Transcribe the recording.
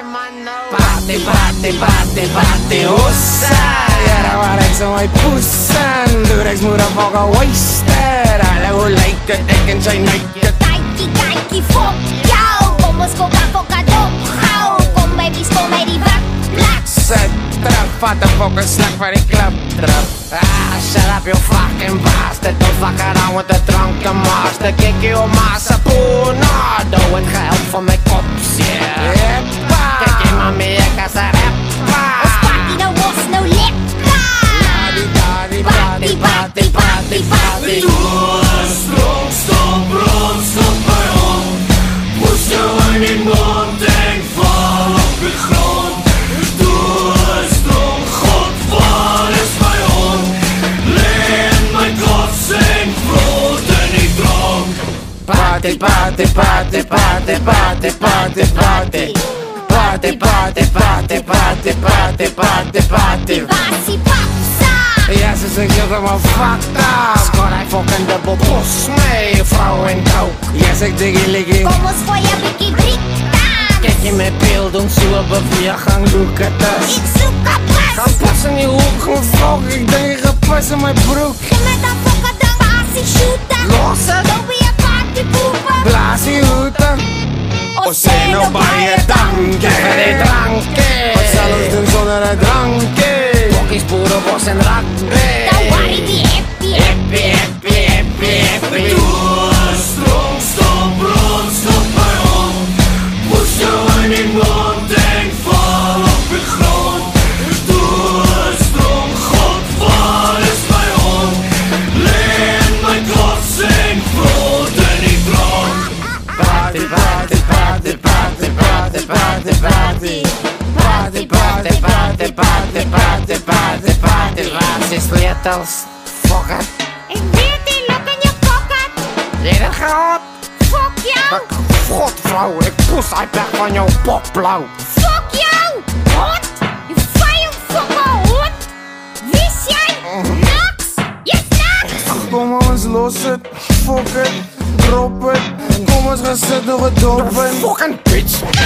Party, party, party, party, hossa. Jara waar ek so my poesin. Door ek's moeder van een oyster. Alle hoe lyk het, ek en sy nuitje. Kijkie, kijkie, fok jou. Kom ons foka, foka, dop gauw. Kom baby's, kom by die badplek. Sit terug, vat een fokke slag van die klip trap. Ah, shut up you fucking bastard. Don't fuck around with the drunken master. Kijk je op massa ponado. Het geld van mijn kop, yeah. Kijk je mami, ek as a rapper. Ons party nou was nou lekker. Party, party, party, party. Doe strong, stop, rond, stop bij ons. Moest jou in die mond en val op de grond. Doe strong, God, wat is bij ons? Leen mijn kots en brood en die dronk. Party, party, party, party, party, party, party. Party, party, party, party, party, party, party. Wasie papsa. Ja, ze zijn helemaal fucked up. Skor hij fucking dubbel bos mee, vrouw en kook. Ja, zeg diggy liggy. Kom ons voor je bikkie brik dan. Kijk je met beeld, doen zo beweging, look at us. Ik zoek een pas. Gaan pas in die hoek, gewoon fuck, ik denk je gaat pas in mijn broek. Ga met dat fokken dan wasie shooten. Los het. Dan ben je partypoepen. Blaas die hoeten. O say no bij je dankje. Geen drankje. Wat zal ons doen zonder een drankje? Bokkies, boerenbos en rugby. Dan worry die happy. Happy, happy, happy, happy. Doe strong, stop, rond, stop bij ons. Moest jou in die mond en val op de grond. Doe strong, God, wat is bij ons? Leen mijn kots en brood en die dronk. Party, party, party, party, party, party, party. Party, party, party, party, party, party, party. Waar is sleutels? Fuck it. Ik weet die look in je pocket. Jij dat gehad? Fuck jou. Godvrouw, ik poes uit weg van jouw popblauw. Fuck jou. Hond. Je vuile fucking hond. Wist jij? Naks. Je snacks. Kom ons los het, fuck it, drop het. Kom ons gaan zitten, we dopen. Fucking bitch.